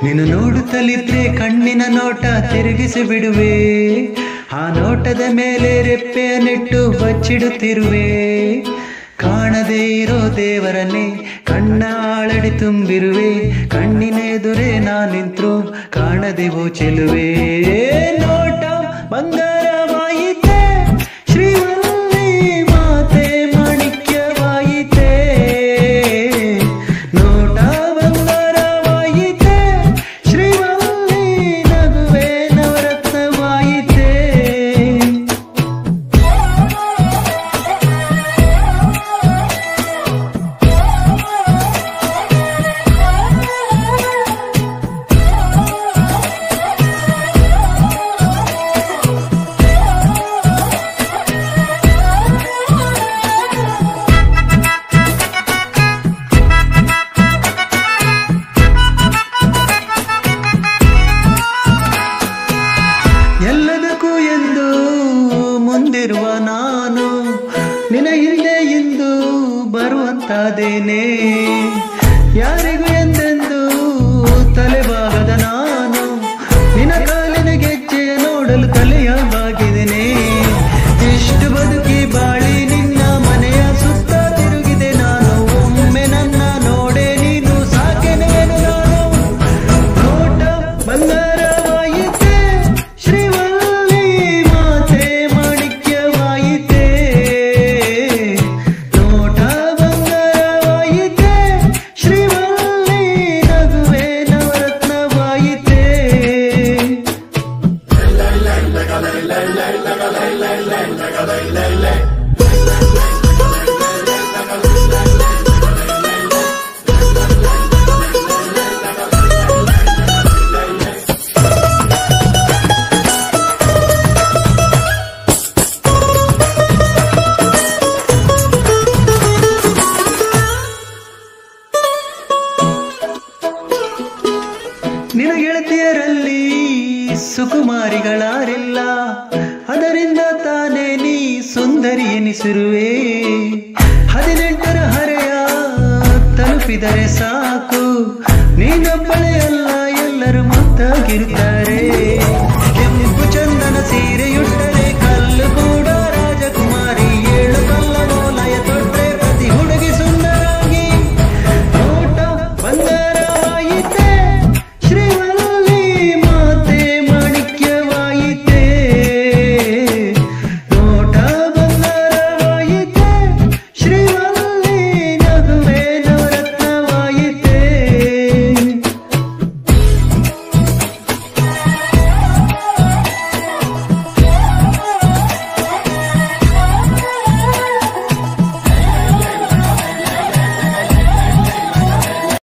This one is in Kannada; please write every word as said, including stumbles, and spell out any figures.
ನೀನು ನೋಡುತ್ತಲಿದ್ರೆ ಕಣ್ಣಿನ ನೋಟ ತಿರುಗಿಸಿ ಬಿಡುವೆ, ಆ ನೋಟದ ಮೇಲೆ ರೆಪ್ಪೆಯ ನೆಟ್ಟು ಬಚ್ಚಿಡುತ್ತಿರುವೆ. ಕಾಣದೇ ಇರೋ ದೇವರನ್ನೇ ಕಣ್ಣ ಆಳಡಿ ತುಂಬಿರುವೆ, ಕಣ್ಣಿನ ಎದುರೇ ನಾನಿಂತ್ರು ಕಾಣದೆವೋ ಚೆಲುವೆ. ನೋಟ ಬಂಗಾರವಾಯಿತೆ, ಶ್ರೀವಲ್ಲಿ ಮಾತೆ ಮಾಣಿಕ್ಯವಾಯಿತೆ. ನೋಟ ಬಂಗಾರವಾಯಿತೆ, ಶ್ರೀವಲ್ಲಿ ನಗುವೆ ನವರತ್ನವಾಯಿತೆ. ಎಲ್ಲದಕ್ಕೂ ಎಂದು ಮುಂದಿರುವ ನಾನು ನಿನ್ನ ಹಿಂದೆ ಇಂದು ಬರುವಂತಾದೇನೆ. ಯಾರಿಗೂ ಎಂದೆಂದು ತಲೆಬಾಗದ ನಾನು ನಿನ್ನ ಕಾಲಿನ ಗೆಜ್ಜೆಯ ನೋಡಲು ತಲೆಯ ಬಾಗಿದ್ದೇನೆ. ಇಷ್ಟು ಬದುಕಿ ಬಾಳಿ ನಿನ್ನ ಮನೆಯ ಸುತ್ತ ತಿರುಗಿದೆ ನಾನು, ಒಮ್ಮೆ ನನ್ನ ನೋಡೆ ನೀನು ಸಾಕೆನೇನು ನಾನು. ನೋಟ ಬಂಗಾರವಾಯಿತೆ, ಶ್ರೀವಲ್ಲಿ ಮಾತೆ ಮಾಣಿಕ್ಯವಾಯಿತೆ. ನೋಟ ಬಂಗಾರವಾಯಿತೆ, ಶ್ರೀವಲ್ಲಿ ನಗುವೆ ನವರತ್ನವಾಯಿತೆ. ನಿನ್ನ ಗೆಳತಿಯರಲ್ಲಿ ಸುಕುಮಾರಿಗಳಾರಿಲ್ಲ, ಅದರಿಂದ ತಾನೇ ನೀ ಸುಂದರಿ ಎನಿಸಿರುವೆ. ಹದಿನೆಂಟರ ಹರೆಯ ತಲುಪಿದರೆ ಸಾಕು, ನೀನೊಬ್ಬಳೇ ಅಲ್ಲ ಎಲ್ಲರೂ ಮುದ್ದಾಗಿರುತ್ತಾರೆ. ಕೆಂಪು ಚಂದನ ಸೀರೆಯುಟ್ಟರೆ ಕಲ್ಲು ಕೂಡ